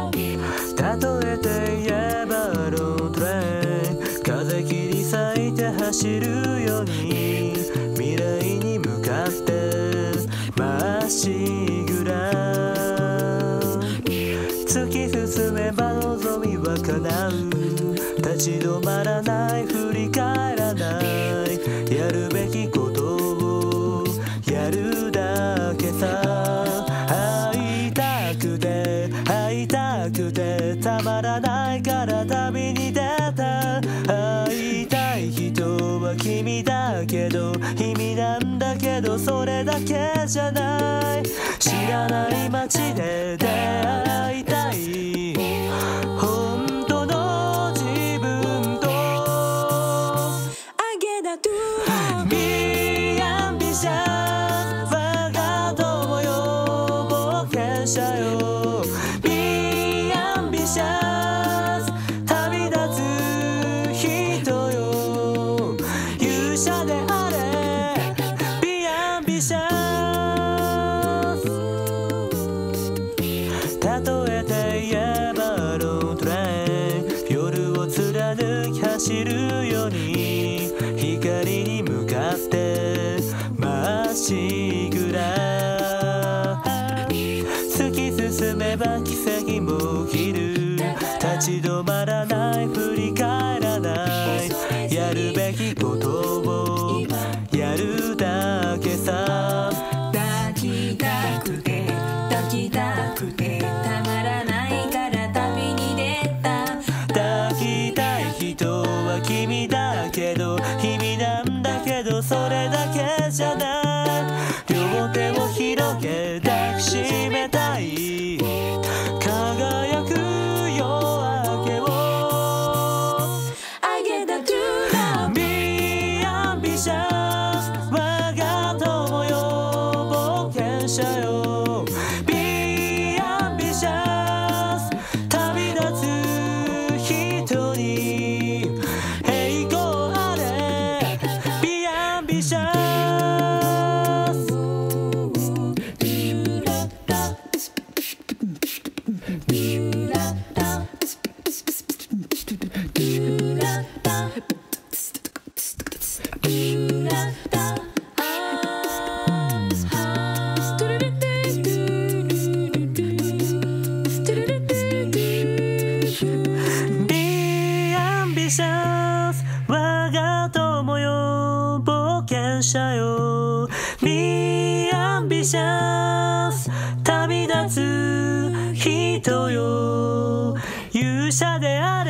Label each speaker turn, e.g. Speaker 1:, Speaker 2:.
Speaker 1: 例えて言えばロードトレイン、風切り裂いて走るように未来に向かってまっしぐら、突き進めば望みは叶う、立ち止まらない振り返らない、やるべきことをやるだけさ、会いたくて会いたくてたまらないから旅に出た、会いたい人は君だけど意味なんだけどそれだけじゃない、知らない街で出会いたい本当の自分と、I get that too Be ambitious 我が友よ冒険者よ Be ambitious 旅立つ人よ勇者であれ Be ambitious 例えて言えばロードトレイン、夜を貫き走るように光に向かってまっしぐら、突き進めば奇跡も起きる、立ち止まらない振り返らない、やるべきことをやるだけさ、
Speaker 2: 抱きたくて抱きたくてたまらないから旅に出た、
Speaker 1: 抱きたい人は君だけど意味なんだけどそれだけじゃない、両手を広げ抱きしめたい輝く夜明けを
Speaker 2: I get that too now
Speaker 1: Be ambitious 我が友よ冒険者よ Be ambitious 旅立つ人に栄光あれ Be ambitious 我が友よ冒険者よ Be ambitious 旅立つ人よ勇者であれ